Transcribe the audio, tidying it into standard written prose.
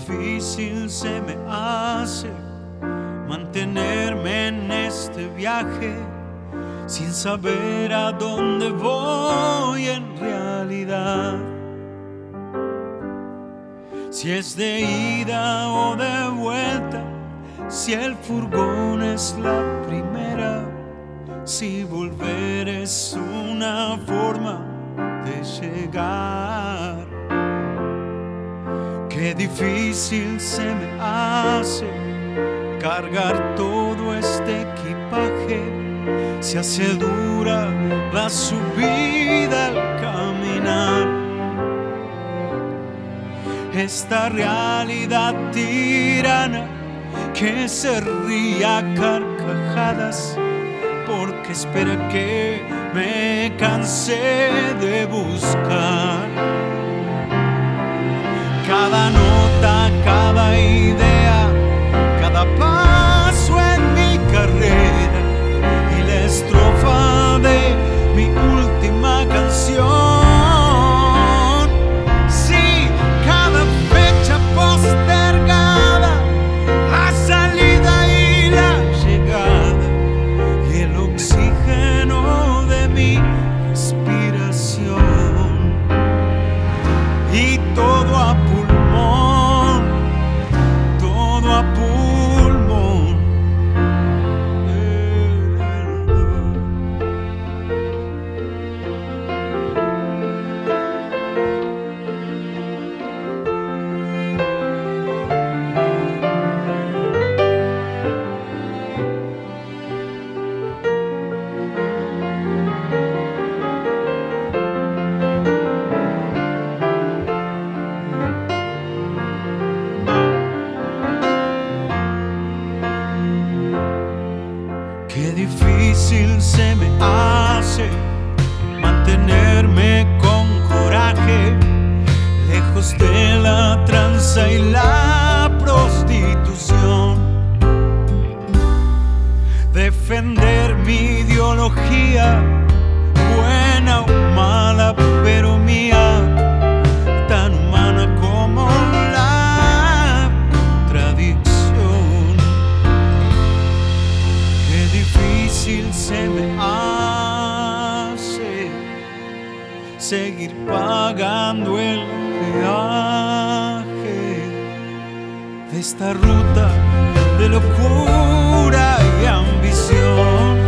difícil se me hace mantenerme en este viaje sin saber a dónde voy en realidad. Si es de ida o de vuelta, si el furgón es la primera, si volver es una forma de llegar. Qué difícil se me hace cargar todo este equipaje, se hace dura la subida al caminar. Esta realidad tirana que se ríe a carcajadas porque espera que me cansé de buscar. Cada nota, cada idea, cada paso en mi carrera y la estrofa de mi última canción. Sí, cada fecha postergada, la salida y la llegada y el oxígeno de mi respiración. Y todo a pulmón, todo a pulmón. Qué difícil se me hace mantenerme con coraje, lejos de la tranza y la prostitución. Defender mi ideología, buena o mala, pero mía, tan humana como la contradicción. Qué difícil se me hace seguir pagando el peaje de esta ruta de locura y ambición.